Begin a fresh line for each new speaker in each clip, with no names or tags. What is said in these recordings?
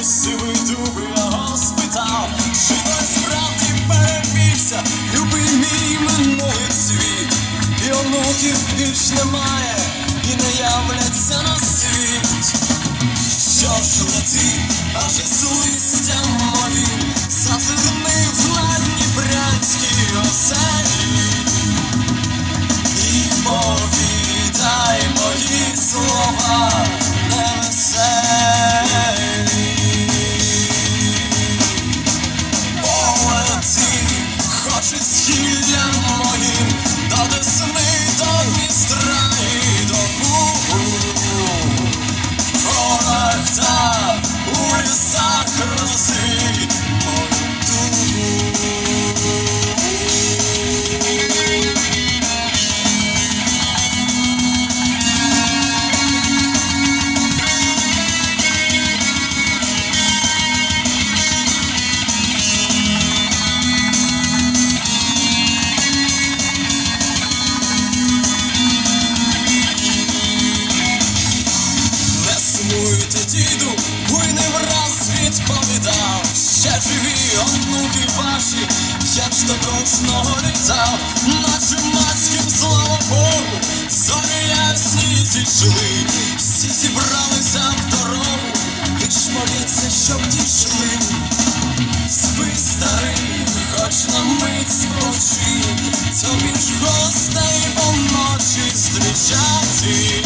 сивий дуб, я його спитав, чи той справді перепівся, любий мій минулий світ. І онуків більш немає, і не являться на світ. Що ж лети, аж із листям моїм, зазирнив на дніпрянській оселі. І повідай мої слова невеселі. Полети, хоч із гіллям моїм, до Десни, до Дністра і до Бугу. В горах та у лісах розвій мою дугу. Діду, буйним раз відповідав, ще живі онуки ваші, я ж до кожного літав, наче матським, слава Богу, зорі ясні зійшли, всі зібралися в дорогу, і ж моліться, щоб дійшли. Спи, старий, хоч на мить спочи, тобі ж гостей поночі зустрічати.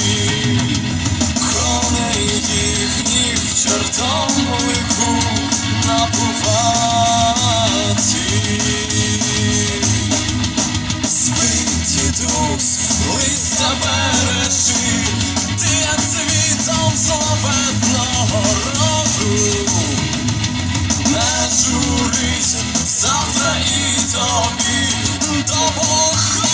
Коней їхніх в чортому лиху напувати. Спи, дідусь, листя бережи, ти як світом славетного роду. Не журись, завтра і тобі до походу.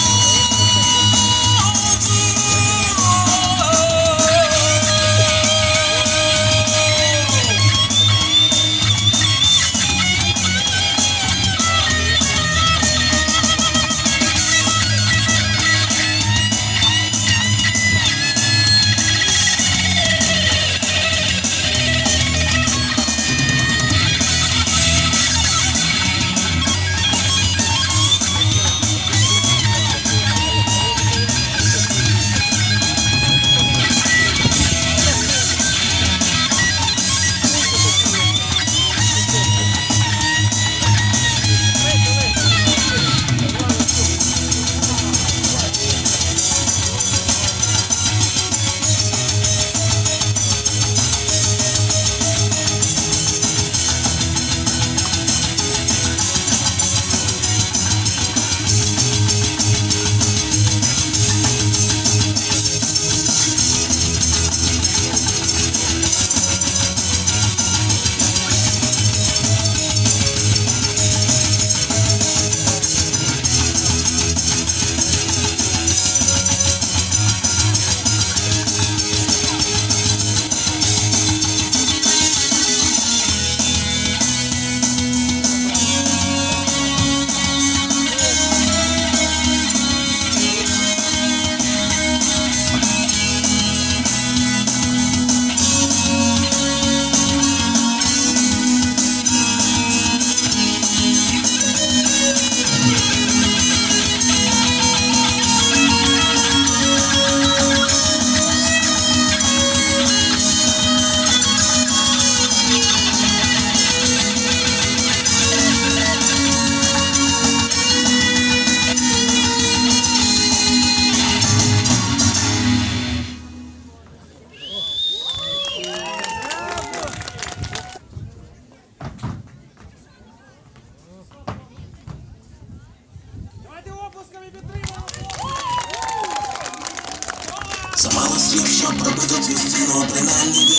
Замало слів, щоб пробити цю стіну, принаймні